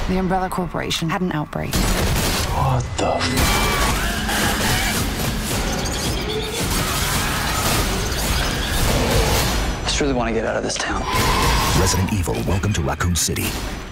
The Umbrella Corporation had an outbreak. What the I just really want to get out of this town. Resident Evil, Welcome to Raccoon City.